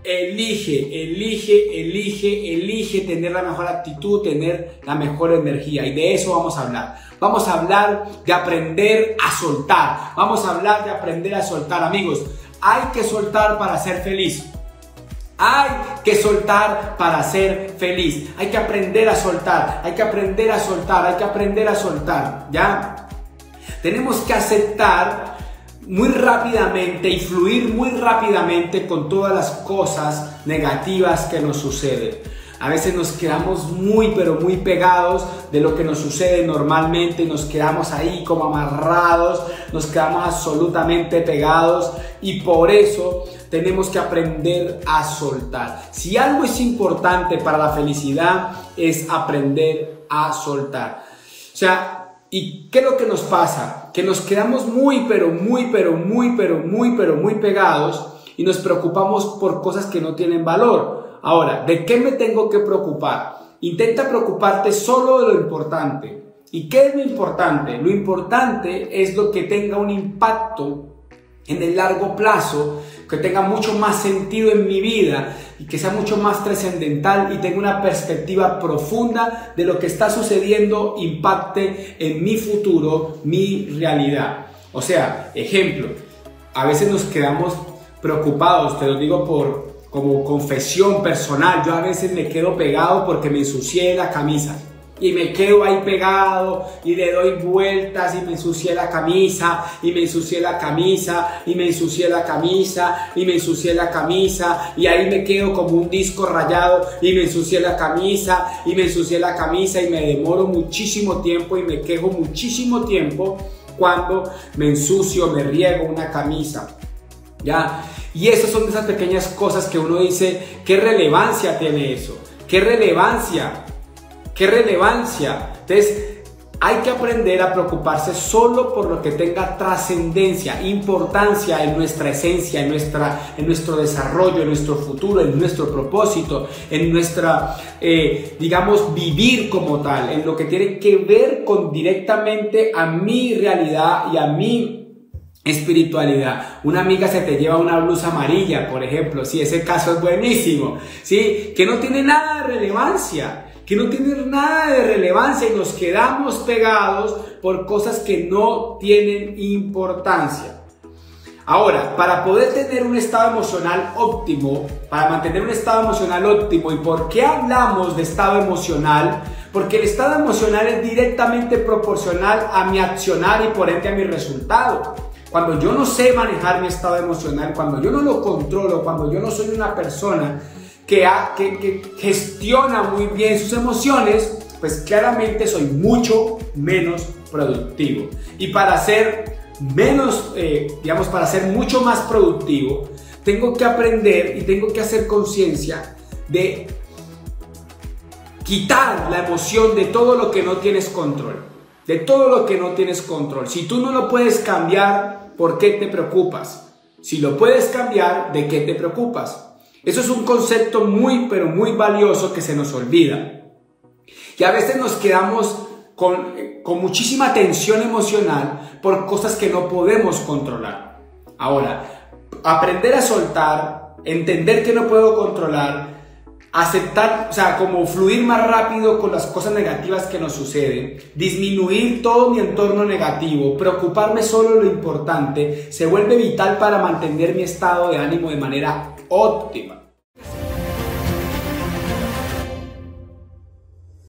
elige tener la mejor actitud, tener la mejor energía. Y de eso vamos a hablar. Vamos a hablar de aprender a soltar. Vamos a hablar de aprender a soltar, amigos. Hay que soltar para ser feliz. Hay que soltar para ser feliz. Hay que aprender a soltar. Hay que aprender a soltar. Hay que aprender a soltar. ¿Ya? Tenemos que aceptar muy rápidamente y fluir muy rápidamente con todas las cosas negativas que nos suceden. A veces nos quedamos pero muy pegados de lo que nos sucede normalmente, nos quedamos ahí como amarrados, nos quedamos absolutamente pegados y por eso tenemos que aprender a soltar. Si algo es importante para la felicidad es aprender a soltar. O sea, ¿y qué es lo que nos pasa? Que nos quedamos muy pegados y nos preocupamos por cosas que no tienen valor. Ahora, ¿de qué me tengo que preocupar? Intenta preocuparte solo de lo importante. ¿Y qué es lo importante? Lo importante es lo que tenga un impacto en el largo plazo, que tenga mucho más sentido en mi vida y que sea mucho más trascendental y tenga una perspectiva profunda de lo que está sucediendo, impacte en mi futuro, mi realidad. O sea, ejemplo, a veces nos quedamos preocupados, te lo digo como confesión personal, yo a veces me quedo pegado porque me ensucié la camisa. Y me quedo ahí pegado y le doy vueltas y me ensucié la camisa y me ensucié la camisa y me ensucié la camisa y me ensucié la camisa y ahí me quedo como un disco rayado y me ensucié la camisa y me ensucié la camisa y me demoro muchísimo tiempo y me quejo muchísimo tiempo cuando me ensucio, me riego una camisa. ¿Ya? Y esas son esas pequeñas cosas que uno dice, ¿qué relevancia tiene eso? ¿Qué relevancia? ¿Qué relevancia? Entonces, hay que aprender a preocuparse solo por lo que tenga trascendencia, importancia en nuestra esencia, en nuestro desarrollo, en nuestro futuro, en nuestro propósito, en nuestra, digamos, vivir como tal, en lo que tiene que ver con directamente a mi realidad y a mi espiritualidad. Una amiga se te lleva una blusa amarilla, por ejemplo, sí, ese caso es buenísimo, sí, que no tiene nada de relevancia. Que no tiene nada de relevancia y nos quedamos pegados por cosas que no tienen importancia. Ahora, para poder tener un estado emocional óptimo, para mantener un estado emocional óptimo, ¿y por qué hablamos de estado emocional? Porque el estado emocional es directamente proporcional a mi accionar y por ende a mi resultado. Cuando yo no sé manejar mi estado emocional, cuando yo no lo controlo, cuando yo no soy una persona que gestiona muy bien sus emociones, pues claramente soy mucho menos productivo. Y para ser para ser mucho más productivo, tengo que aprender y tengo que hacer conciencia de quitar la emoción de todo lo que no tienes control. De todo lo que no tienes control. Si tú no lo puedes cambiar, ¿por qué te preocupas? Si lo puedes cambiar, ¿de qué te preocupas? Eso es un concepto muy valioso que se nos olvida. Y a veces nos quedamos con muchísima tensión emocional por cosas que no podemos controlar. Ahora, aprender a soltar, entender que no puedo controlar, aceptar, o sea, como fluir más rápido con las cosas negativas que nos suceden, disminuir todo mi entorno negativo, preocuparme solo de lo importante, se vuelve vital para mantener mi estado de ánimo de manera óptima.